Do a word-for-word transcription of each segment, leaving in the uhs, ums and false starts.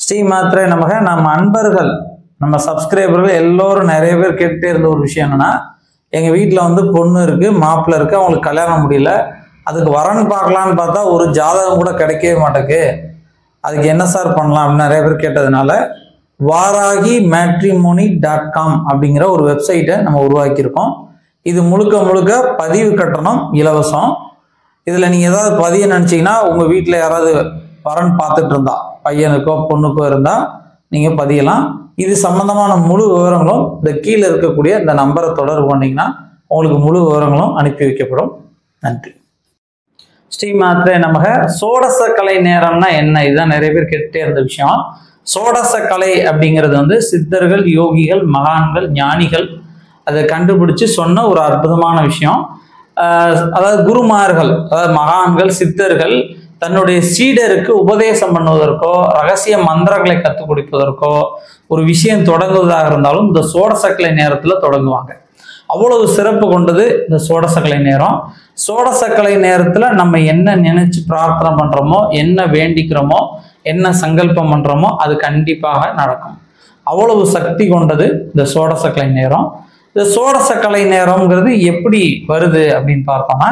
ஸ்ரீ மாத்திரை நமக நம்ம அன்பர்கள் நம்ம சப்ஸ்கிரைபர்கள் எல்லோரும் நிறைய பேர் கேட்டுட்டே இருந்த ஒரு விஷயம் என்னன்னா, எங்க வீட்டில் வந்து பொண்ணு இருக்கு, மாப்பிள்ளை இருக்கு, அவங்களுக்கு கல்யாணம் முடியல, அதுக்கு வரன் பார்க்கலான்னு பார்த்தா ஒரு ஜாதகம் கூட கிடைக்கவே மாட்டேக்கு, அதுக்கு என்ன சார் பண்ணலாம் அப்படின்னு நிறைய பேர் கேட்டதுனால வாராகி மேட்ரிமோனி டாட் காம் அப்படிங்கிற ஒரு வெப்சைட்டை நம்ம உருவாக்கியிருக்கோம். இது முழுக்க முழுக்க பதிவு கட்டணம் இலவசம். இதில் நீங்கள் ஏதாவது பதிய நினச்சிங்கன்னா, உங்கள் வீட்டில் யாராவது வரன் பார்த்துட்டு இருந்தா, பையனுக்கோ பொண்ணுக்கோ இருந்தால் நீங்கள் பதியலாம். இது சம்பந்தமான முழு விவரங்களும் இந்த கீழே இருக்கக்கூடிய இந்த நம்பரை தொடர்பு பண்ணிங்கன்னா உங்களுக்கு முழு விவரங்களும் அனுப்பி வைக்கப்படும். நன்றி. ஸ்ரீ மாத்திரை நமக. சோடச கலை நேரம்னா என்ன? இதுதான் நிறைய பேர் கேட்டுட்டே இருந்த விஷயம். சோடச கலை அப்படிங்கிறது வந்து சித்தர்கள், யோகிகள், மகான்கள், ஞானிகள் அதை கண்டுபிடிச்சு சொன்ன ஒரு அற்புதமான விஷயம். அதாவது குருமார்கள், அதாவது மகான்கள், சித்தர்கள் தன்னுடைய சீடருக்கு உபதேசம் பண்ணுவதற்கோ ரகசிய மந்திரங்களை கற்றுக் கொடுப்பதற்கோ ஒரு விஷயம் தொடங்குவதாக இருந்தாலும் இந்த சோடசக்கலை நேரத்தில் தொடங்குவாங்க. அவ்வளவு சிறப்பு கொண்டது இந்த சோடசக்கலை நேரம். சோடசக்கலை நேரத்தில் நம்ம என்ன நினைச்சு பிரார்த்தனை பண்றோமோ, என்ன வேண்டிக்கிறோமோ, என்ன சங்கல்பம் பண்றோமோ அது கண்டிப்பாக நடக்கும். அவ்வளவு சக்தி கொண்டது இந்த சோடசக்கலை நேரம். இந்த சோடசக்கலை நேரம்ங்கிறது எப்படி வருது அப்படின்னு பார்த்தோம்னா,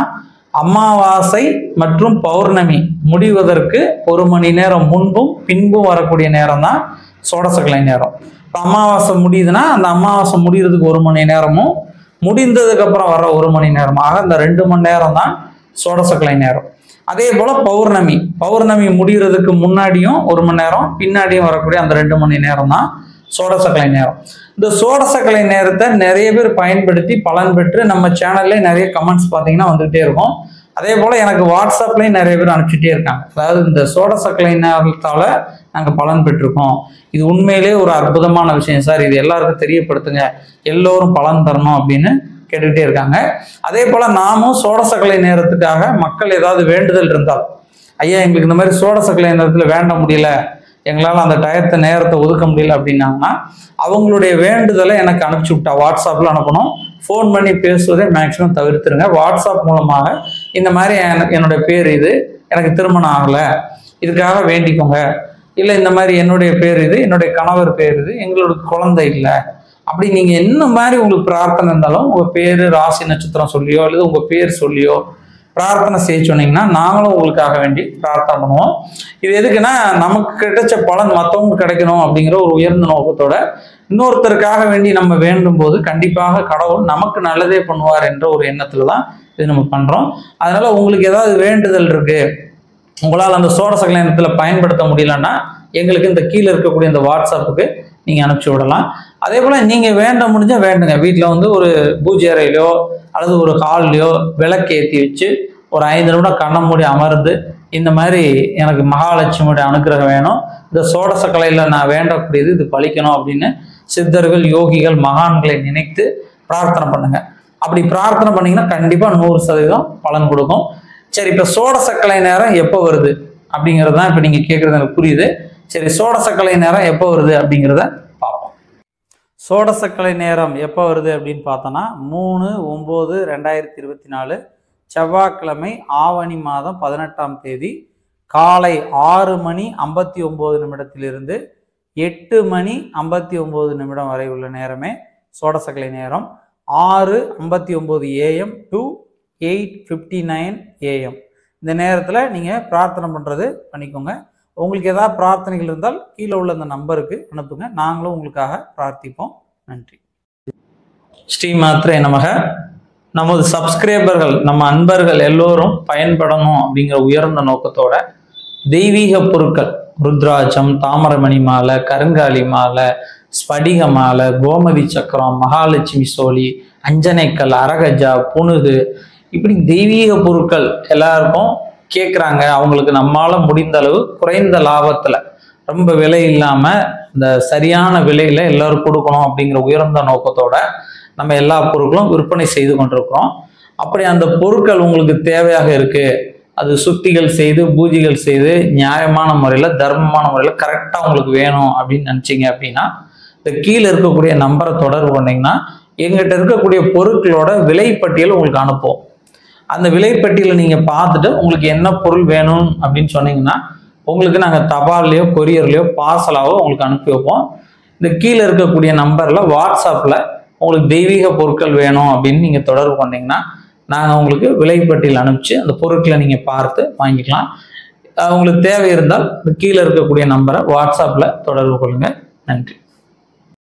அமாவாசை மற்றும் பௌர்ணமி முடிவதற்கு ஒரு மணி நேரம் முன்பும் பின்பும் வரக்கூடிய நேரம் தான் சோடசக்கலை நேரம். இப்போ அமாவாசை முடியுதுன்னா அந்த அமாவாசை முடிகிறதுக்கு ஒரு மணி நேரமும் முடிந்ததுக்கு அப்புறம் வர ஒரு மணி நேரம் ஆக இந்த ரெண்டு மணி நேரம் தான் சோடசக்கலை நேரம். அதே போல பௌர்ணமி பௌர்ணமி முடிகிறதுக்கு முன்னாடியும் ஒரு மணி நேரம், பின்னாடியும் வரக்கூடிய அந்த ரெண்டு மணி நேரம் தான் சோடசக்கலை நேரம். இந்த சோடசக்கலை நேரத்தை நிறைய பேர் பயன்படுத்தி பலன் பெற்று நம்ம சேனல்ல நிறைய கமெண்ட்ஸ் பார்த்தீங்கன்னா வந்துகிட்டே இருக்கும். அதே போல எனக்கு வாட்ஸ்அப்லையும் நிறைய பேர் அனுப்பிச்சுட்டே இருக்காங்க. அதாவது இந்த சோடசக்கலை நேரத்தால நாங்கள் பலன் பெற்றிருக்கோம், இது உண்மையிலே ஒரு அற்புதமான விஷயம் சார், இது எல்லாருக்கும் தெரியப்படுத்துங்க, எல்லோரும் பலன் தரணும் அப்படின்னு கேட்டுக்கிட்டே இருக்காங்க. அதே போல நாமும் சோடசக்கலை நேரத்துக்காக மக்கள் ஏதாவது வேண்டுதல் இருந்தால், ஐயா எங்களுக்கு இந்த மாதிரி சோடசக்கலை நேரத்தில் வேண்ட முடியல, எங்களால் அந்த டயத்தை நேரத்தை ஒதுக்க முடியல அப்படின்னாங்கன்னா அவங்களுடைய வேண்டுதலை எனக்கு அனுப்பிச்சு விட்டா வாட்ஸ்அப்பில் அனுப்பணும். ஃபோன் பண்ணி பேசுவதை மேக்ஸிமம் தவிர்த்துருங்க. வாட்ஸ்அப் மூலமாக இந்த மாதிரி என்னுடைய பேர் இது, எனக்கு திருமணம் ஆகலை, இதுக்காக வேண்டிக்கோங்க, இல்லை இந்த மாதிரி என்னுடைய பேர் இது, என்னுடைய கணவர் பேர் இது, எங்களோட குழந்தை இல்லை, அப்படி நீங்கள் என்ன மாதிரி உங்களுக்கு பிரார்த்தனை இருந்தாலும் உங்கள் பேர், ராசி நட்சத்திரம் சொல்லியோ அல்லது உங்கள் பேர் சொல்லியோ பிரார்த்தனை செய்ய சொன்னீங்கன்னா நாங்களும் உங்களுக்காக வேண்டி பிரார்த்தனை பண்ணுவோம். இது எதுக்குன்னா, நமக்கு கிடைச்ச பலன் மற்றவங்க கிடைக்கணும் அப்படிங்கிற ஒரு உயர்ந்த நோக்கத்தோட இன்னொருத்தருக்காக வேண்டி நம்ம வேண்டும் போது கண்டிப்பாக கடவுள் நமக்கு நல்லதே பண்ணுவார் என்ற ஒரு எண்ணத்துல தான் இது நம்ம பண்றோம். அதனால உங்களுக்கு ஏதாவது வேண்டுதல் இருக்கு, உங்களால் அந்த சோடசக்கலை நேரத்தில் பயன்படுத்த முடியலன்னா எங்களுக்கு இந்த கீழே இருக்கக்கூடிய இந்த வாட்ஸ்அப்புக்கு நீங்கள் அனுப்பிச்சி விடலாம். அதே போல் நீங்கள் வேண்ட முடிஞ்சால் வேண்டுங்க. வீட்டில் வந்து ஒரு பூஜை அறையிலையோ அல்லது ஒரு ஹால்லையோ விளக்கு ஏற்றி வச்சு ஒரு ஐந்து நிமிடம் கண்ணை மூடி அமர்ந்து இந்த மாதிரி எனக்கு மகாலட்சுமியோட அனுகிரகம் வேணும், இந்த சோடசக்கலையில் நான் வேண்டக்கூடியது இது பலிக்கணும் அப்படின்னு சித்தர்கள், யோகிகள், மகான்களை நினைத்து பிரார்த்தனை பண்ணுங்க. அப்படி பிரார்த்தனை பண்ணீங்கன்னா கண்டிப்பாக நூறு சதவீதம் பலன் கொடுக்கும். சரி, இப்போ சோடசக்கலை நேரம் எப்போ வருது அப்படிங்கிறது தான் இப்போ நீங்கள் கேட்குறது எனக்கு புரியுது. சரி, சோடசக்கலை நேரம் எப்போ வருது அப்படிங்கிறத பார்ப்போம். சோடசக்கலை நேரம் எப்போ வருது அப்படின்னு பார்த்தோன்னா, மூணு ஒம்பது ரெண்டாயிரத்தி இருபத்தி நாலு செவ்வாய்க்கிழமை ஆவணி மாதம் பதினெட்டாம் தேதி காலை ஆறு மணி ஐம்பத்தி ஒம்பது நிமிடத்திலிருந்து எட்டு மணி ஐம்பத்தி ஒம்பது நிமிடம் வரை உள்ள நேரமே சோடசக்கலை நேரம். ஆறு ஐம்பத்தி ஒம்பது AM to eight fifty nine AM இந்த நேரத்தில் நீங்கள் பிரார்த்தனை பண்ணுறது பண்ணிக்கோங்க. உங்களுக்கு ஏதாவது பிரார்த்தனைகள் இருந்தால் கீழே உள்ள அந்த நம்பருக்கு அனுப்புங்க, நாங்களும் உங்களுக்காக பிரார்த்திப்போம். நன்றி. ஸ்ரீ மாத்திரை நமக. நமது சப்ஸ்கிரைபர்கள், நம்ம அன்பர்கள் எல்லோரும் பயன்படணும் அப்படிங்கிற உயர்ந்த நோக்கத்தோட தெய்வீக பொருட்கள், ருத்ராட்சம், தாமரமணி மாலை, கருங்காலி மாலை, ஸ்படிக மாலை, கோமதி சக்கரம், மகாலட்சுமி சோழி, அஞ்சனைக்கல், அரகஜா, புனுகு, இப்படி தெய்வீக பொருட்கள் எல்லாருக்கும் கேட்குறாங்க. அவங்களுக்கு நம்மளால் முடிந்த அளவு குறைந்த லாபத்தில், ரொம்ப விலை இல்லாமல் இந்த சரியான விலையில் எல்லோரும் கொடுக்கணும் அப்படிங்கிற உயர்ந்த நோக்கத்தோட நம்ம எல்லா பொருட்களும் விற்பனை செய்து கொண்டிருக்கிறோம். அப்படி அந்த பொருட்கள் உங்களுக்கு தேவையாக இருக்குது, அது சுத்திகள் செய்து பூஜைகள் செய்து நியாயமான முறையில் தர்மமான முறையில் கரெக்டாக உங்களுக்கு வேணும் அப்படின்னு நினச்சிங்க அப்படின்னா இந்த கீழே இருக்கக்கூடிய நம்பரை தொடர்பு பண்ணிங்கன்னா எங்கிட்ட இருக்கக்கூடிய பொருட்களோட விலைப்பட்டியல் உங்களுக்கு அனுப்புவோம். அந்த விலைப்பட்டியலை நீங்கள் பார்த்துட்டு உங்களுக்கு என்ன பொருள் வேணும் அப்படின்னு சொன்னீங்கன்னா உங்களுக்கு நாங்கள் தபால்லையோ கொரியர்லையோ பார்சலாவோ உங்களுக்கு அனுப்பி வைப்போம். இந்த கீழே இருக்கக்கூடிய நம்பரில் வாட்ஸ்அப்பில் உங்களுக்கு தெய்வீக பொருட்கள் வேணும் அப்படின்னு நீங்கள் தொடர்பு பண்ணிங்கன்னா நாங்கள் உங்களுக்கு விலைப்பட்டியல் அனுப்பிச்சு அந்த பொருட்களை நீங்கள் பார்த்து வாங்கிக்கலாம். உங்களுக்கு தேவை இருந்தால் கீழே இருக்கக்கூடிய நம்பரை வாட்ஸ்அப்பில் தொடர்பு கொள்ளுங்கள். நன்றி.